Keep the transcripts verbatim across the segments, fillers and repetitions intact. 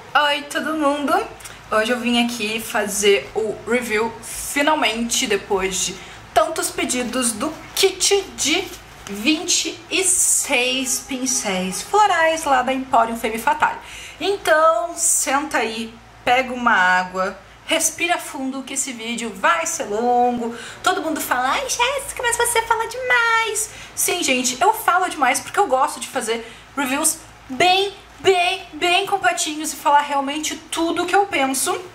Oi todo mundo! Hoje eu vim aqui fazer o review, finalmente, depois de tantos pedidos, do kit de vinte e seis pincéis florais lá da Emporium Femme Fatale. Então, senta aí, pega uma água, respira fundo que esse vídeo vai ser longo. Todo mundo fala, ai Jéssica, mas você fala demais. Sim, gente, eu falo demais porque eu gosto de fazer reviews bem bem, bem completinhos e falar realmente tudo o que eu penso. Uh,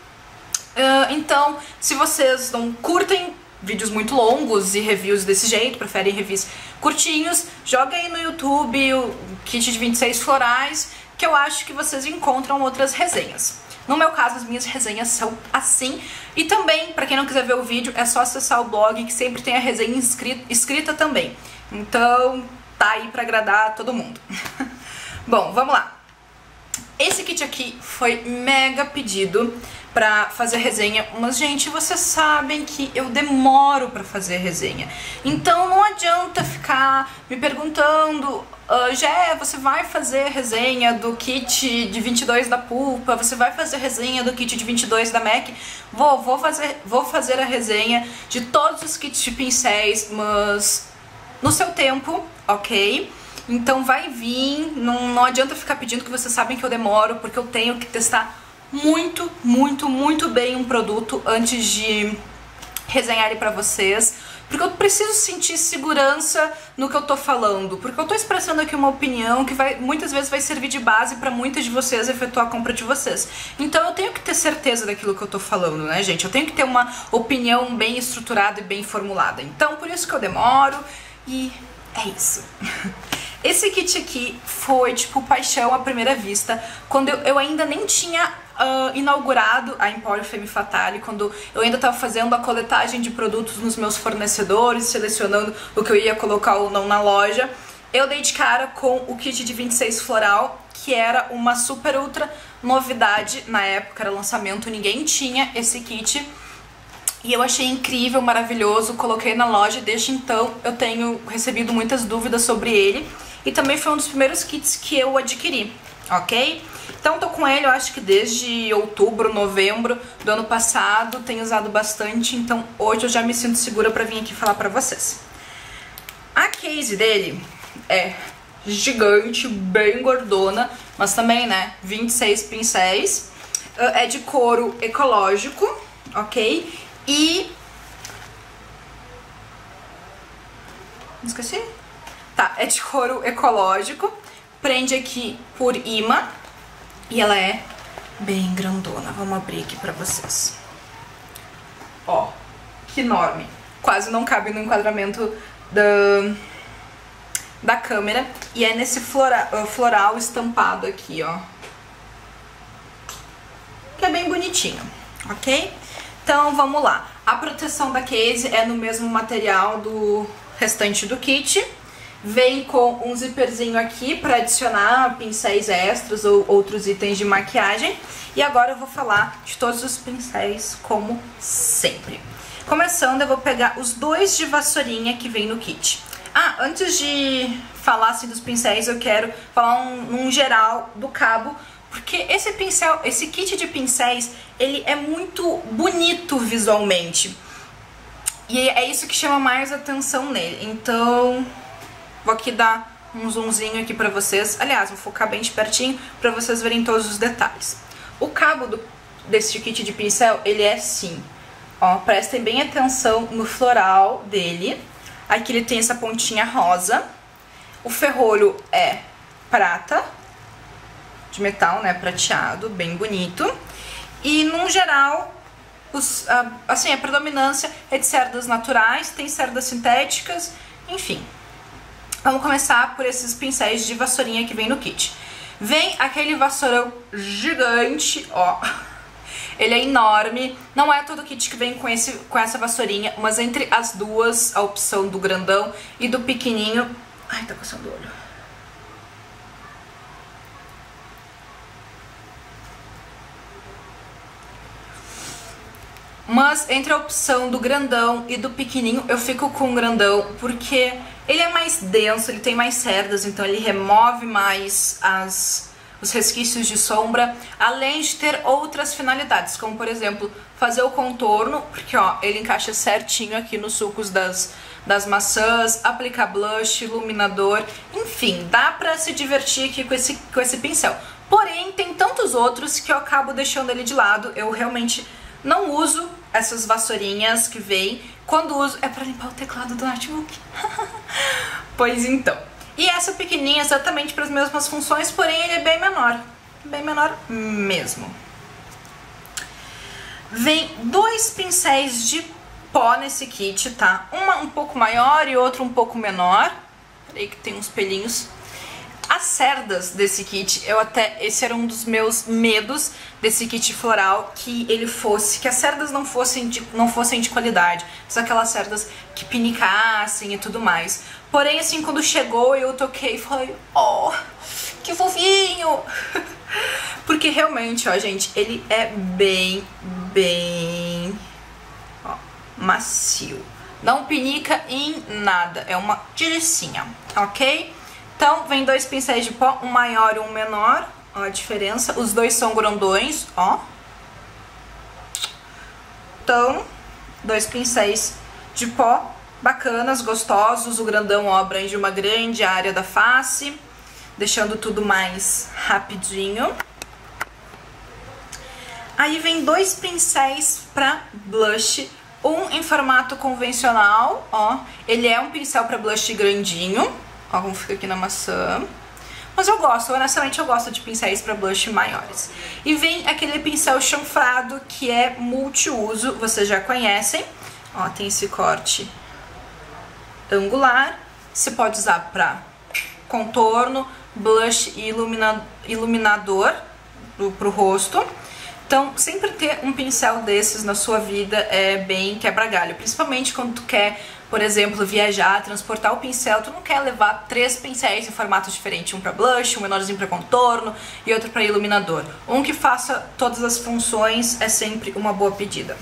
então, se vocês não curtem vídeos muito longos e reviews desse jeito, preferem reviews curtinhos, joga aí no YouTube o kit de vinte e seis florais, que eu acho que vocês encontram outras resenhas. No meu caso, as minhas resenhas são assim. E também, pra quem não quiser ver o vídeo, é só acessar o blog, que sempre tem a resenha escrita, escrita também. Então, tá aí pra agradar todo mundo. Bom, vamos lá. Esse kit aqui foi mega pedido pra fazer resenha, mas gente, vocês sabem que eu demoro pra fazer resenha. Então não adianta ficar me perguntando, uh, Jé, você vai fazer resenha do kit de vinte e dois da Pulpa? Você vai fazer resenha do kit de vinte e dois da MAC? Vou, vou fazer, vou fazer a resenha de todos os kits de pincéis, mas no seu tempo, ok? Então vai vir, não, não adianta ficar pedindo, que vocês sabem que eu demoro, porque eu tenho que testar muito, muito, muito bem um produto antes de resenhar ele pra vocês, porque eu preciso sentir segurança no que eu tô falando, porque eu tô expressando aqui uma opinião que vai, muitas vezes vai servir de base pra muitas de vocês efetuar a compra de vocês. Então eu tenho que ter certeza daquilo que eu tô falando, né, gente? Eu tenho que ter uma opinião bem estruturada e bem formulada. Então por isso que eu demoro, e é isso. Esse kit aqui foi, tipo, paixão à primeira vista, quando eu, eu ainda nem tinha uh, inaugurado a Emporium Femme Fatale, quando eu ainda estava fazendo a coletagem de produtos nos meus fornecedores, selecionando o que eu ia colocar ou não na loja. Eu dei de cara com o kit de vinte e seis floral, que era uma super ultra novidade na época, era lançamento, ninguém tinha esse kit. E eu achei incrível, maravilhoso, coloquei na loja, desde então eu tenho recebido muitas dúvidas sobre ele. E também foi um dos primeiros kits que eu adquiri, ok? Então tô com ele, eu acho que desde outubro, novembro do ano passado, tenho usado bastante, então hoje eu já me sinto segura pra vir aqui falar pra vocês. A case dele é gigante, bem gordona, mas também, né, vinte e seis pincéis, é de couro ecológico, ok? E... esqueci? Tá, é de couro ecológico, prende aqui por imã e ela é bem grandona. Vamos abrir aqui pra vocês. Ó, que enorme. Quase não cabe no enquadramento da, da câmera. E é nesse flora, floral estampado aqui, ó. Que é bem bonitinho, ok? Então vamos lá. A proteção da case é no mesmo material do restante do kit. Vem com um zíperzinho aqui para adicionar pincéis extras ou outros itens de maquiagem. E agora eu vou falar de todos os pincéis, como sempre. Começando, eu vou pegar os dois de vassourinha que vem no kit. Ah, antes de falar assim dos pincéis, eu quero falar um, um geral do cabo, porque esse pincel, esse kit de pincéis, ele é muito bonito visualmente. E é isso que chama mais atenção nele. Então, vou aqui dar um zoomzinho aqui pra vocês. Aliás, vou focar bem de pertinho pra vocês verem todos os detalhes. O cabo do, desse kit de pincel, ele é assim. Ó, prestem bem atenção no floral dele. Aqui ele tem essa pontinha rosa. O ferrolho é prata, de metal, né, prateado, bem bonito. E, num geral, os, a, assim, a predominância é de cerdas naturais, tem cerdas sintéticas, enfim. Vamos começar por esses pincéis de vassourinha que vem no kit. Vem aquele vassourão gigante, ó. Ele é enorme. Não é todo kit que vem com, esse, com essa vassourinha, mas entre as duas, a opção do grandão e do pequenininho... Ai, tá coçando o olho. Mas entre a opção do grandão e do pequenininho, eu fico com o grandão, porque ele é mais denso, ele tem mais cerdas, então ele remove mais as, os resquícios de sombra, além de ter outras finalidades, como por exemplo, fazer o contorno, porque ó, ele encaixa certinho aqui nos sulcos das, das maçãs, aplicar blush, iluminador, enfim, dá pra se divertir aqui com esse, com esse pincel. Porém, tem tantos outros que eu acabo deixando ele de lado, eu realmente não uso essas vassourinhas que vem, quando uso é pra limpar o teclado do notebook. Pois então. E essa pequenininha é exatamente para as mesmas funções, porém ele é bem menor. Bem menor mesmo. Vem dois pincéis de pó nesse kit, tá? Uma um pouco maior e outro um pouco menor. Peraí que tem uns pelinhos. As cerdas desse kit, eu até, esse era um dos meus medos desse kit floral, que ele fosse, que as cerdas não fossem de, não fossem de qualidade, só aquelas cerdas que pinicassem e tudo mais. Porém, assim, quando chegou, eu toquei e falei, oh, que fofinho! Porque realmente, ó, gente, ele é bem, bem, ó, macio. Não pinica em nada, é uma tiricinha, ok? Então, vem dois pincéis de pó, um maior e um menor, ó a diferença. Os dois são grandões, ó. Então, dois pincéis de pó, bacanas, gostosos. O grandão, ó, abrange uma grande área da face, deixando tudo mais rapidinho. Aí vem dois pincéis pra blush, um em formato convencional, ó. Ele é um pincel pra blush grandinho. Ó, como fica aqui na maçã. Mas eu gosto, honestamente eu gosto de pincéis para blush maiores. E vem aquele pincel chanfrado que é multiuso, vocês já conhecem. Ó, tem esse corte angular. Você pode usar para contorno, blush e ilumina, iluminador pro, pro rosto. Então, sempre ter um pincel desses na sua vida é bem quebra-galho. Principalmente quando tu quer, por exemplo, viajar, transportar o pincel, tu não quer levar três pincéis em formatos diferentes. Um para blush, um menorzinho para contorno e outro para iluminador. Um que faça todas as funções é sempre uma boa pedida.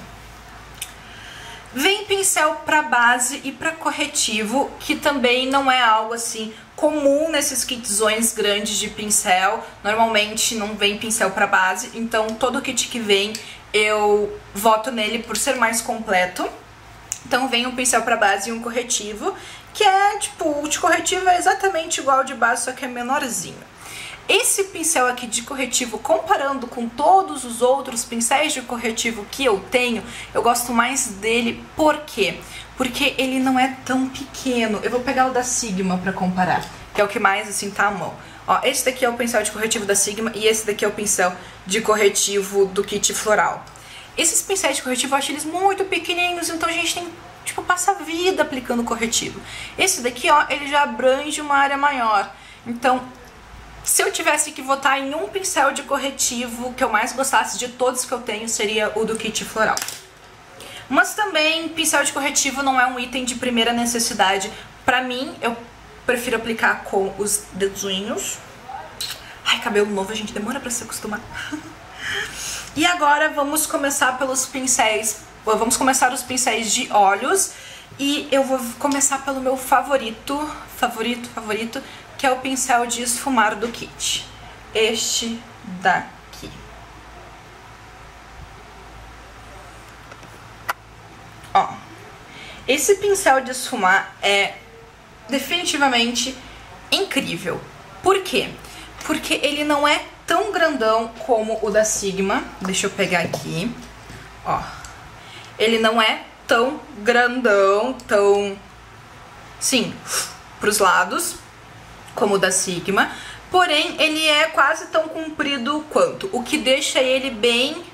Vem pincel para base e para corretivo, que também não é algo assim comum nesses kitzões grandes de pincel. Normalmente não vem pincel para base, então todo kit que vem eu voto nele por ser mais completo. Então vem um pincel para base e um corretivo, que é tipo, o de corretivo é exatamente igual ao de base, só que é menorzinho. Esse pincel aqui de corretivo, comparando com todos os outros pincéis de corretivo que eu tenho, eu gosto mais dele. Por quê? Porque ele não é tão pequeno. Eu vou pegar o da Sigma pra comparar, que é o que mais, assim, tá à mão. Ó, esse daqui é o pincel de corretivo da Sigma e esse daqui é o pincel de corretivo do kit floral. Esses pincéis de corretivo eu acho eles muito pequenininhos, então a gente tem, tipo, passa a vida aplicando corretivo. Esse daqui, ó, ele já abrange uma área maior. Então, se eu tivesse que votar em um pincel de corretivo que eu mais gostasse de todos que eu tenho, seria o do kit floral. Mas também, pincel de corretivo não é um item de primeira necessidade. Pra mim, eu prefiro aplicar com os dedinhos. Ai, cabelo novo, a gente demora pra se acostumar. E agora vamos começar pelos pincéis. Vamos começar os pincéis de olhos. E eu vou começar pelo meu favorito, favorito, favorito, que é o pincel de esfumar do kit. Este daqui. Ó, esse pincel de esfumar é definitivamente incrível. Por quê? Porque ele não é tão grandão como o da Sigma. Deixa eu pegar aqui. Ó, ele não é tão grandão, tão, sim, pros lados, como o da Sigma, porém ele é quase tão comprido quanto, o que deixa ele bem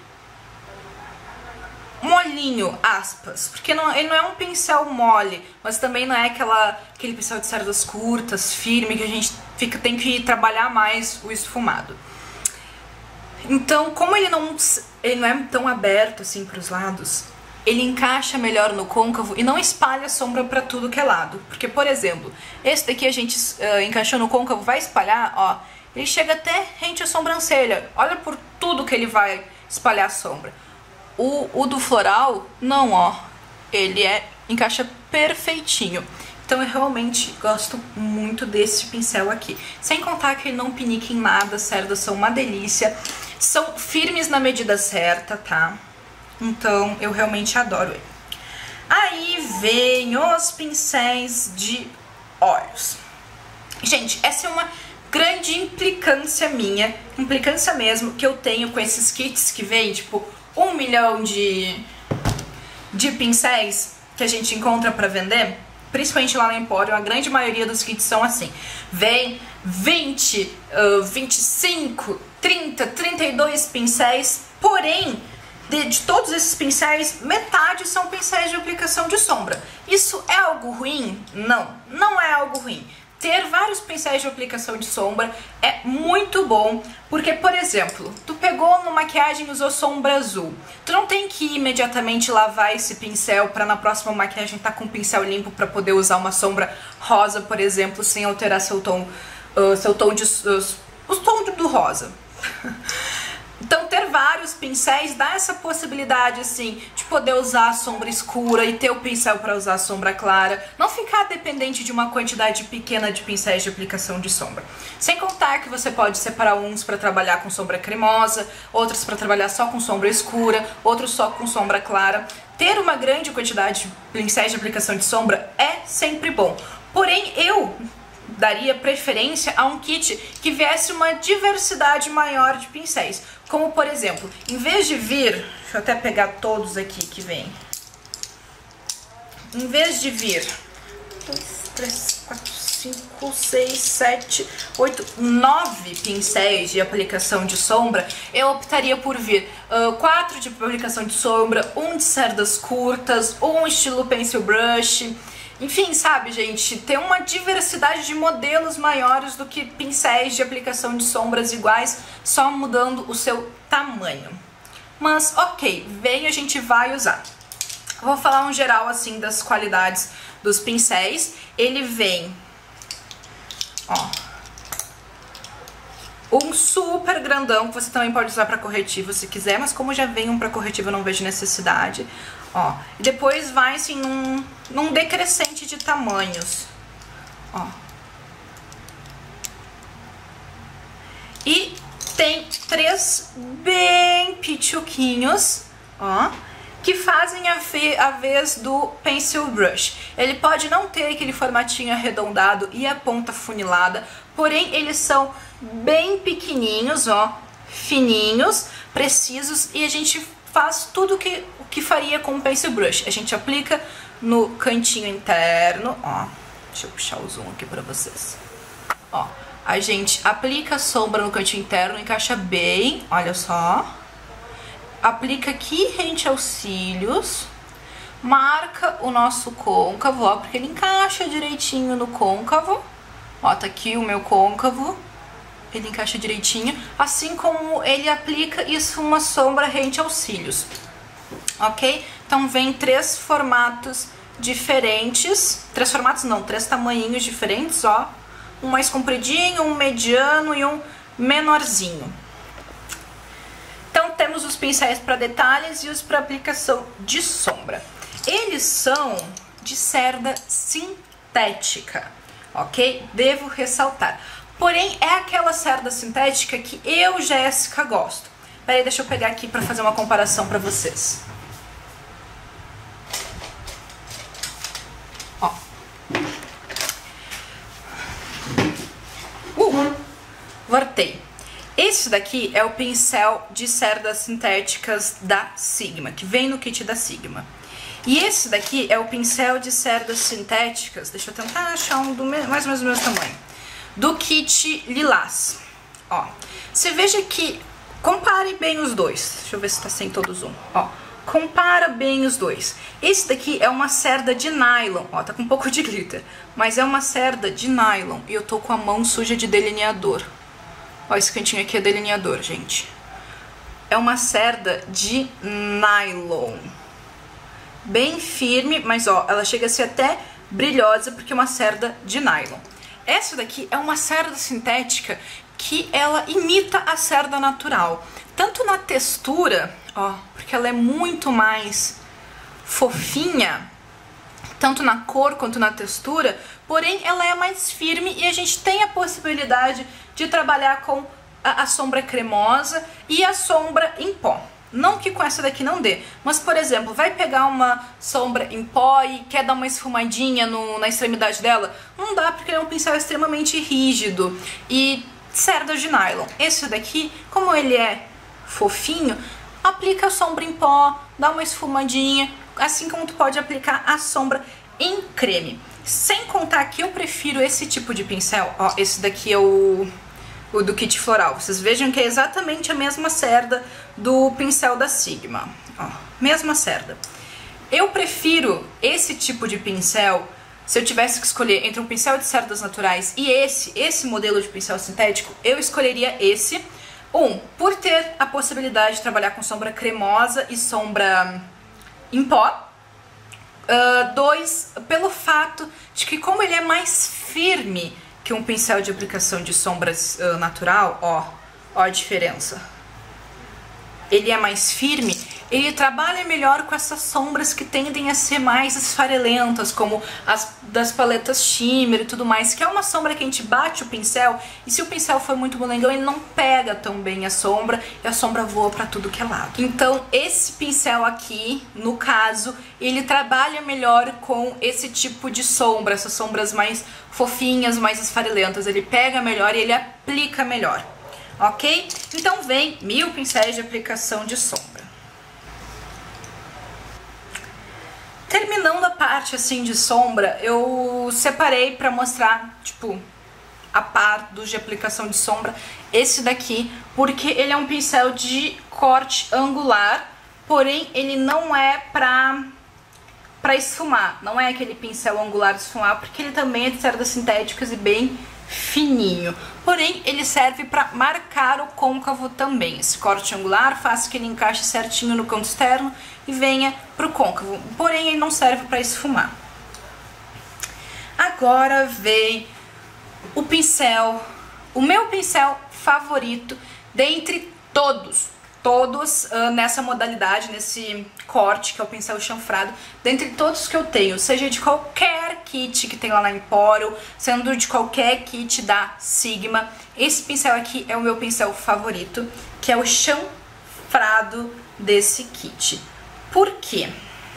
molinho, aspas, porque não, ele não é um pincel mole, mas também não é aquela, aquele pincel de cerdas curtas, firme, que a gente fica, tem que trabalhar mais o esfumado. Então, como ele não, ele não é tão aberto assim para os lados, ele encaixa melhor no côncavo e não espalha sombra pra tudo que é lado. Porque, por exemplo, esse daqui a gente uh, encaixou no côncavo, vai espalhar, ó, ele chega até rente à sobrancelha. Olha por tudo que ele vai espalhar sombra. O, o do floral, não, ó, ele é, encaixa perfeitinho. Então eu realmente gosto muito desse pincel aqui. Sem contar que ele não pinica em nada, as cerdas são uma delícia. São firmes na medida certa, tá? Então eu realmente adoro ele. Aí vem os pincéis de olhos. Gente, essa é uma grande implicância minha, implicância mesmo, que eu tenho com esses kits que vem, tipo, um milhão de, de pincéis que a gente encontra pra vender, principalmente lá no Empório. A grande maioria dos kits são assim, vem vinte, vinte e cinco, trinta, trinta e dois pincéis, porém, de, de todos esses pincéis, metade são pincéis de aplicação de sombra. Isso é algo ruim? Não, não é algo ruim. Ter vários pincéis de aplicação de sombra é muito bom, porque, por exemplo, tu pegou no maquiagem e usou sombra azul. Tu não tem que imediatamente lavar esse pincel para na próxima maquiagem tá com o pincel limpo para poder usar uma sombra rosa, por exemplo, sem alterar seu tom, uh, seu tom de, uh, o tom do rosa. Então ter vários pincéis dá essa possibilidade, assim, de poder usar a sombra escura e ter o pincel para usar a sombra clara. Não ficar dependente de uma quantidade pequena de pincéis de aplicação de sombra. Sem contar que você pode separar uns para trabalhar com sombra cremosa, outros para trabalhar só com sombra escura, outros só com sombra clara. Ter uma grande quantidade de pincéis de aplicação de sombra é sempre bom. Porém, eu daria preferência a um kit que viesse uma diversidade maior de pincéis. Como, por exemplo, em vez de vir... Deixa eu até pegar todos aqui que vem. Em vez de vir... dois, três, quatro, cinco, seis, sete, oito, nove pincéis de aplicação de sombra, eu optaria por vir uh, quatro de aplicação de sombra, um de cerdas curtas, um estilo pencil brush... Enfim, sabe, gente, ter uma diversidade de modelos maiores do que pincéis de aplicação de sombras iguais, só mudando o seu tamanho. Mas, ok, vem, a gente vai usar. Vou falar um geral, assim, das qualidades dos pincéis. Ele vem, ó, um super grandão, que você também pode usar para corretivo se quiser, mas como já vem um para corretivo, eu não vejo necessidade. Ó, e depois vai assim num, num decrescente de tamanhos, ó. E tem três bem pituquinhos, ó, que fazem a, ve a vez do pencil brush. Ele pode não ter aquele formatinho arredondado e a ponta funilada, porém eles são bem pequenininhos, ó, fininhos, precisos, e a gente faz tudo que, o que faria com o pencil brush. A gente aplica no cantinho interno, ó, deixa eu puxar o zoom aqui pra vocês, ó, a gente aplica a sombra no cantinho interno, encaixa bem, olha só, aplica aqui rente aos cílios, marca o nosso côncavo, ó, porque ele encaixa direitinho no côncavo, ó, tá aqui o meu côncavo, ele encaixa direitinho, assim como ele aplica isso uma sombra rente aos cílios, ok? Então vem três formatos diferentes, três formatos não, três tamanhinhos diferentes, ó, um mais compridinho, um mediano e um menorzinho. Então temos os pincéis para detalhes e os para aplicação de sombra. Eles são de cerda sintética, ok? Devo ressaltar. Porém, é aquela cerda sintética que eu, Jéssica, gosto. Peraí, deixa eu pegar aqui para fazer uma comparação para vocês. Ó. Uh, voltei. Esse daqui é o pincel de cerdas sintéticas da Sigma, que vem no kit da Sigma. E esse daqui é o pincel de cerdas sintéticas, deixa eu tentar achar um do mais ou menos do mesmo tamanho, do kit Lilás. Ó, você veja que, compare bem os dois. Deixa eu ver se tá sem todo o zoom. Ó, compara bem os dois. Esse daqui é uma cerda de nylon. Ó, tá com um pouco de glitter, mas é uma cerda de nylon. E eu tô com a mão suja de delineador. Ó, esse cantinho aqui é delineador, gente. É uma cerda de nylon. Bem firme, mas ó, ela chega a ser até brilhosa porque é uma cerda de nylon. Essa daqui é uma cerda sintética que ela imita a cerda natural. Tanto na textura, ó, porque ela é muito mais fofinha, tanto na cor quanto na textura, porém ela é mais firme e a gente tem a possibilidade de trabalhar com a, a sombra cremosa e a sombra em pó. Não que com essa daqui não dê, mas, por exemplo, vai pegar uma sombra em pó e quer dar uma esfumadinha no, na extremidade dela? Não dá, porque ele é um pincel extremamente rígido e cerda de nylon. Esse daqui, como ele é fofinho, aplica a sombra em pó, dá uma esfumadinha, assim como tu pode aplicar a sombra em creme. Sem contar que eu prefiro esse tipo de pincel, ó, esse daqui é o... o do kit floral. Vocês vejam que é exatamente a mesma cerda do pincel da Sigma. Ó, mesma cerda. Eu prefiro esse tipo de pincel, se eu tivesse que escolher entre um pincel de cerdas naturais e esse, esse modelo de pincel sintético, eu escolheria esse. Um, por ter a possibilidade de trabalhar com sombra cremosa e sombra em pó. Uh, dois, pelo fato de que como ele é mais firme que um pincel de aplicação de sombras uh, natural, ó, ó a diferença. Ele é mais firme, ele trabalha melhor com essas sombras que tendem a ser mais esfarelentas, como as das paletas shimmer e tudo mais, que é uma sombra que a gente bate o pincel, e se o pincel for muito molengão, ele não pega tão bem a sombra, e a sombra voa pra tudo que é lado. Então, esse pincel aqui, no caso, ele trabalha melhor com esse tipo de sombra, essas sombras mais fofinhas, mais esfarelentas. Ele pega melhor e ele aplica melhor, ok? Então vem mil pincéis de aplicação de sombra. Terminando a parte assim de sombra, eu separei pra mostrar, tipo, a par dos de aplicação de sombra, esse daqui, porque ele é um pincel de corte angular, porém ele não é pra, pra esfumar, não é aquele pincel angular de esfumar, porque ele também é de cerdas sintéticas e bem fininho. Porém, ele serve para marcar o côncavo também. Esse corte angular faz que ele encaixe certinho no canto externo e venha pro côncavo. Porém, ele não serve para esfumar. Agora vem o pincel, o meu pincel favorito dentre todos. Todos uh, nessa modalidade, nesse corte, que é o pincel chanfrado, dentre todos que eu tenho, seja de qualquer kit que tem lá na Empório, sendo de qualquer kit da Sigma, esse pincel aqui é o meu pincel favorito, que é o chanfrado desse kit. Por quê?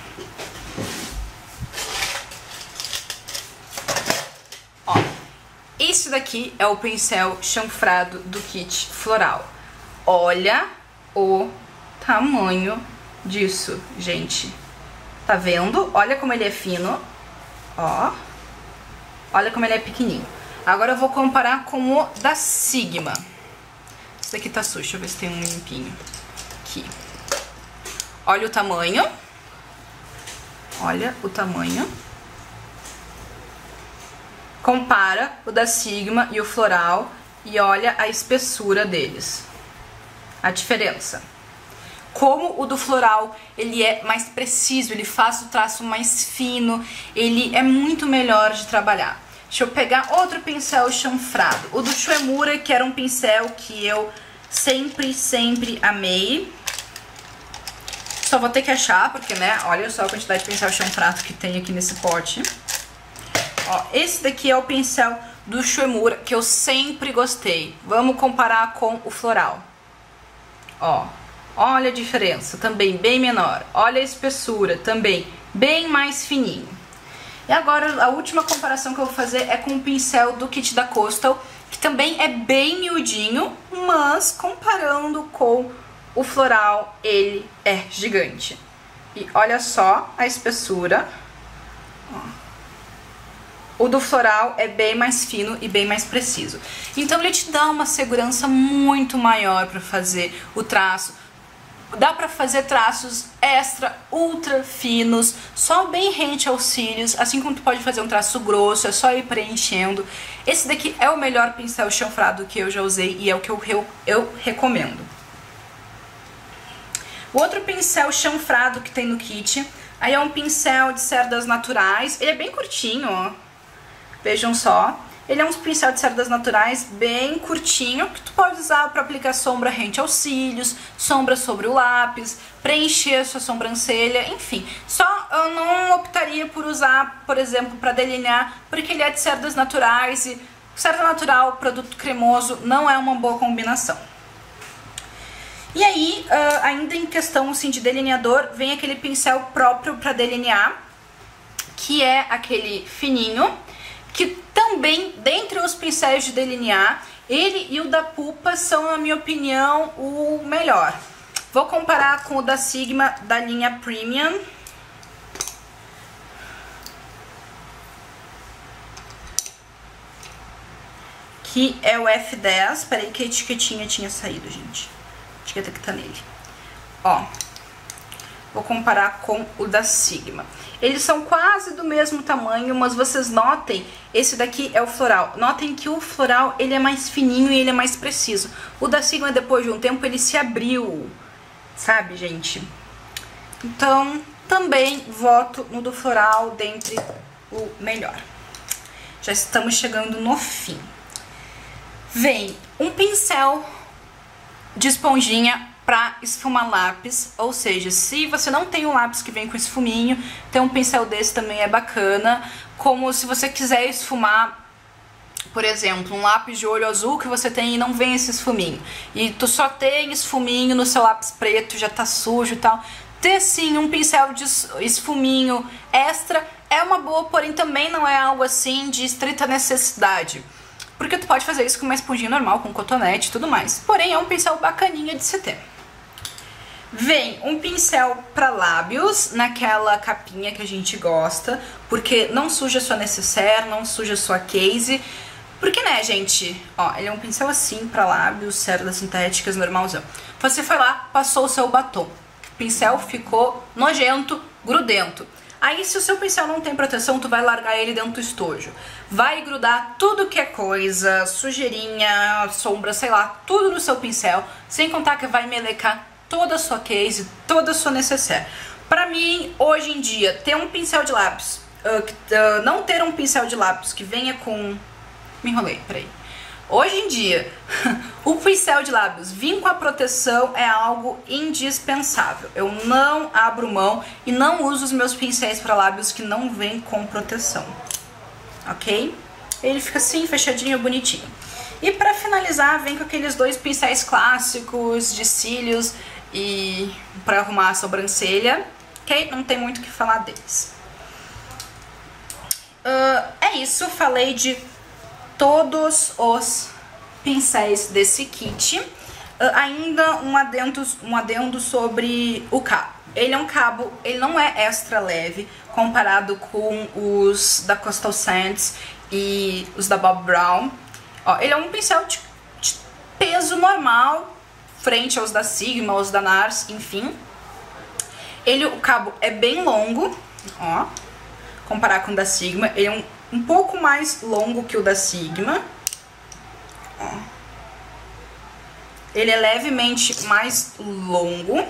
Ó, esse daqui é o pincel chanfrado do kit floral. Olha o tamanho disso, gente. Tá vendo? Olha como ele é fino. Ó. Olha como ele é pequenininho. Agora eu vou comparar com o da Sigma. Esse daqui tá sujo, deixa eu ver se tem um limpinho. Aqui. Olha o tamanho. Olha o tamanho. Compara o da Sigma e o floral e olha a espessura deles. A diferença. Como o do floral, ele é mais preciso, ele faz o traço mais fino, ele é muito melhor de trabalhar. Deixa eu pegar outro pincel chanfrado. O do Shuemura, que era um pincel que eu sempre, sempre amei. Só vou ter que achar, porque, né, olha só a quantidade de pincel chanfrado que tem aqui nesse pote. Ó, esse daqui é o pincel do Shuemura, que eu sempre gostei. Vamos comparar com o floral. Ó, olha a diferença, também bem menor. Olha a espessura, também bem mais fininho. E agora a última comparação que eu vou fazer é com o pincel do kit da Coastal, que também é bem miudinho, mas comparando com o floral, ele é gigante. E olha só a espessura. Ó. O do floral é bem mais fino e bem mais preciso. Então ele te dá uma segurança muito maior para fazer o traço. Dá pra fazer traços extra, ultra finos, só bem rente aos cílios, assim como tu pode fazer um traço grosso, é só ir preenchendo. Esse daqui é o melhor pincel chanfrado que eu já usei e é o que eu, eu, eu recomendo. O outro pincel chanfrado que tem no kit, aí é um pincel de cerdas naturais, ele é bem curtinho, ó. Vejam só, Ele é um pincel de cerdas naturais bem curtinho, que tu pode usar para aplicar sombra rente aos cílios, sombra sobre o lápis, preencher a sua sobrancelha, enfim. Só eu não optaria por usar, por exemplo, para delinear, porque ele é de cerdas naturais e cerda natural, produto cremoso, não é uma boa combinação. E aí, uh, ainda em questão assim, de delineador, vem aquele pincel próprio para delinear, que é aquele fininho, que também, dentre os pincéis de delinear, ele e o da Pupa são, na minha opinião, o melhor. Vou comparar com o da Sigma da linha Premium. Que é o F dez. Peraí que a etiquetinha tinha saído, gente. A etiqueta que tá nele. Ó. Vou comparar com o da Sigma. Eles são quase do mesmo tamanho, mas vocês notem, esse daqui é o floral. Notem que o floral, ele é mais fininho e ele é mais preciso. O da Sigma, depois de um tempo, ele se abriu, sabe, gente? Então, também voto no do floral dentre o melhor. Já estamos chegando no fim. Vem um pincel de esponjinha para esfumar lápis, ou seja, se você não tem um lápis que vem com esfuminho, ter um pincel desse também é bacana, como se você quiser esfumar, por exemplo, um lápis de olho azul que você tem e não vem esse esfuminho, e tu só tem esfuminho no seu lápis preto, já tá sujo e tal, ter sim um pincel de esfuminho extra é uma boa, porém também não é algo assim de estrita necessidade. Porque tu pode fazer isso com uma esponjinha normal, com cotonete e tudo mais. Porém, é um pincel bacaninha de se ter. Vem um pincel para lábios, naquela capinha que a gente gosta, porque não suja sua necessaire, não suja sua case. Porque, né, gente, ó, ele é um pincel assim para lábios, cerdas sintéticas, normalzão. Você foi lá, passou o seu batom. O pincel ficou nojento, grudento. Aí, se o seu pincel não tem proteção, tu vai largar ele dentro do estojo. Vai grudar tudo que é coisa, sujeirinha, sombra, sei lá, tudo no seu pincel. Sem contar que vai melecar toda a sua case, toda a sua necessaire. Pra mim, hoje em dia, ter um pincel de lápis, uh, uh, não ter um pincel de lápis que venha com... Me enrolei, peraí. Hoje em dia, o pincel de lábios vir com a proteção é algo indispensável. Eu não abro mão e não uso os meus pincéis para lábios que não vêm com proteção. Ok? Ele fica assim, fechadinho, bonitinho. E para finalizar, vem com aqueles dois pincéis clássicos de cílios e para arrumar a sobrancelha. Ok? Não tem muito o que falar deles. Uh, é isso, falei de todos os pincéis desse kit. Uh, ainda um adendo, um adendo sobre o cabo. Ele é um cabo, ele não é extra leve comparado com os da Coastal Scents e os da Bob Brown. Ó, ele é um pincel de, de peso normal, frente aos da Sigma, aos da Nars, enfim. Ele, o cabo é bem longo, ó, comparar com o da Sigma. Ele é um um pouco mais longo que o da Sigma. Ó. Ele é levemente mais longo.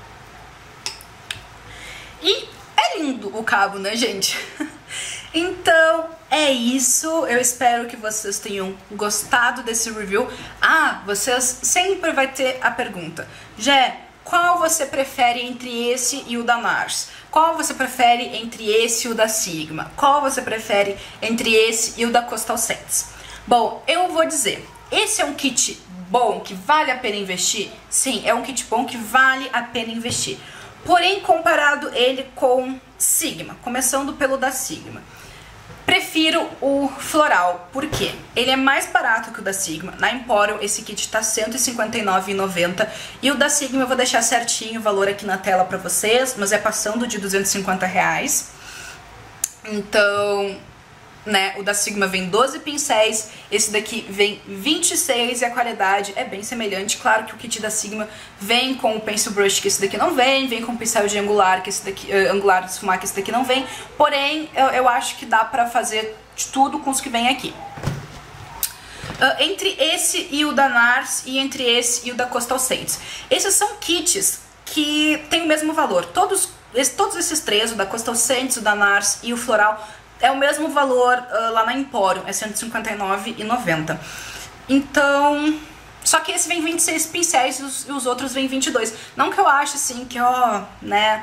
E é lindo o cabo, né, gente? Então, é isso. Eu espero que vocês tenham gostado desse review. Ah, vocês sempre vai ter a pergunta: Jé, qual você prefere entre esse e o da Nars? Qual você prefere entre esse e o da Sigma? Qual você prefere entre esse e o da Coastal Scents? Bom, eu vou dizer, esse é um kit bom, que vale a pena investir? Sim, é um kit bom que vale a pena investir. Porém, comparado ele com Sigma, começando pelo da Sigma, prefiro o floral. Por quê? Ele é mais barato que o da Sigma. Na Emporium esse kit tá cento e cinquenta e nove reais e noventa centavos. E o da Sigma eu vou deixar certinho o valor aqui na tela pra vocês, mas é passando de duzentos e cinquenta reais. Então, né, o da Sigma vem doze pincéis, esse daqui vem vinte e seis e a qualidade é bem semelhante. Claro que o kit da Sigma vem com o pencil brush, que esse daqui não vem, vem com o pincel de angular, que esse daqui, uh, angular de esfumar, que esse daqui não vem. Porém, eu, eu acho que dá pra fazer de tudo com os que vem aqui. Uh, entre esse e o da Nars e entre esse e o da Coastal Scents. Esses são kits que têm o mesmo valor. Todos, esse, todos esses três, o da Coastal Scents, o da Nars e o floral, é o mesmo valor uh, lá na Emporium, é cento e cinquenta e nove reais e noventa centavos. Então, só que esse vem vinte e seis pincéis e os, e os outros vem vinte e dois. Não que eu ache assim que, ó, né,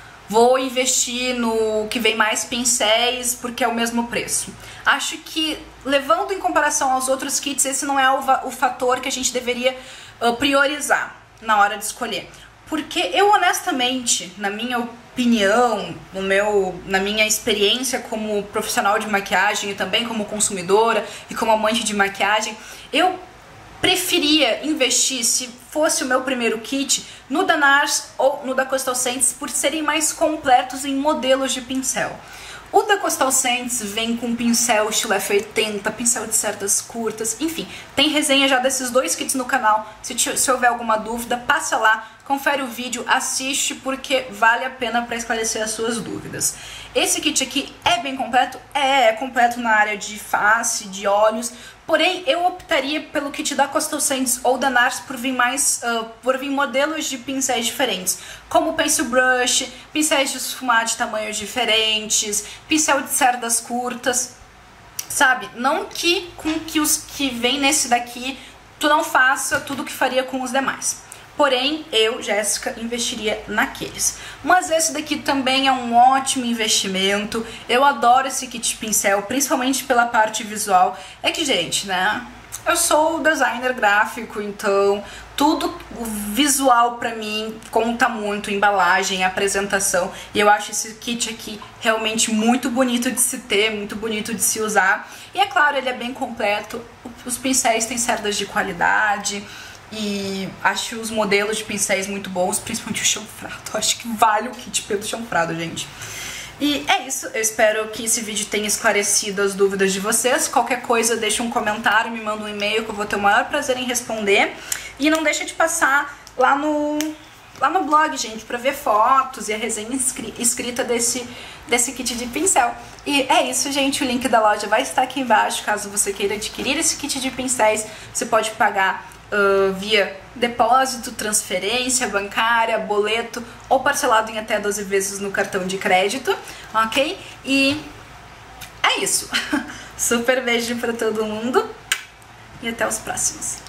vou investir no que vem mais pincéis porque é o mesmo preço. Acho que, levando em comparação aos outros kits, esse não é o, o fator que a gente deveria uh, priorizar na hora de escolher. Porque eu, honestamente, na minha opinião, no meu, na minha experiência como profissional de maquiagem e também como consumidora e como amante de maquiagem, eu preferia investir, se fosse o meu primeiro kit, no da NARS ou no da Coastal Scents, por serem mais completos em modelos de pincel. O da Coastal Scents vem com pincel estilo F oitenta, pincel de cerdas curtas, enfim, tem resenha já desses dois kits no canal. Se, te, se houver alguma dúvida, passa lá, confere o vídeo, assiste, porque vale a pena para esclarecer as suas dúvidas. Esse kit aqui é bem completo? É, é completo na área de face, de olhos, porém eu optaria pelo kit da Coastal Scents ou da NARS por vir mais, uh, por vir modelos de pincéis diferentes, como pencil brush, pincéis de esfumar de tamanhos diferentes, pincel de cerdas curtas, sabe? Não que com que os que vem nesse daqui tu não faça tudo o que faria com os demais. Porém, eu, Jéssica, investiria naqueles. Mas esse daqui também é um ótimo investimento. Eu adoro esse kit de pincel, principalmente pela parte visual. É que, gente, né? Eu sou designer gráfico, então tudo o visual pra mim conta muito, embalagem, apresentação. E eu acho esse kit aqui realmente muito bonito de se ter, muito bonito de se usar. E é claro, ele é bem completo. Os pincéis têm cerdas de qualidade. E acho os modelos de pincéis muito bons, principalmente o chanfrado. Acho que vale o kit pelo chanfrado, gente. E é isso, eu espero que esse vídeo tenha esclarecido as dúvidas de vocês. Qualquer coisa, deixa um comentário, me manda um e-mail que eu vou ter o maior prazer em responder. E não deixa de passar lá no, lá no blog, gente, pra ver fotos e a resenha escrita desse, desse kit de pincel. E é isso, gente, o link da loja vai estar aqui embaixo, caso você queira adquirir esse kit de pincéis. Você pode pagar Uh, via depósito, transferência bancária, boleto ou parcelado em até doze vezes no cartão de crédito, ok? E é isso. Super beijo pra todo mundo e até os próximos.